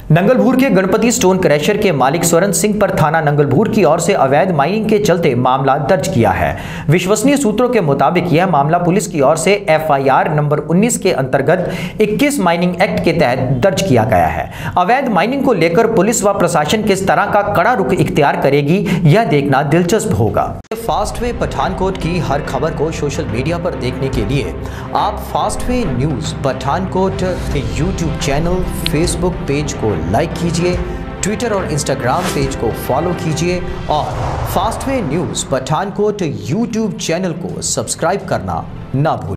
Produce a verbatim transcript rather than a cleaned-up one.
नंगलभूर के Ganpati stone crasher के मालिक स्वरण सिंह पर थाना नंगलभूर की ओर से अवैध माइनिंग के चलते मामला दर्ज किया है। विश्वसनीय सूत्रों के मुताबिक यह मामला पुलिस की ओर से एफ आई आर नंबर उन्नीस के अंतर्गत इक्कीस माइनिंग एक्ट के तहत दर्ज किया गया है। अवैध माइनिंग को लेकर पुलिस व प्रशासन किस तरह का कड़ा रुख इख्तियार करेगी, यह देखना दिलचस्प होगा। फास्टवे पठानकोट की हर खबर को सोशल मीडिया पर देखने के लिए आप Fastway news Pathankot YouTube channel, Facebook page को लाइक कीजिए, ट्विटर और इंस्टाग्राम पेज को फॉलो कीजिए और Fastway news Pathankot YouTube channel को सब्सक्राइब करना ना भूलें।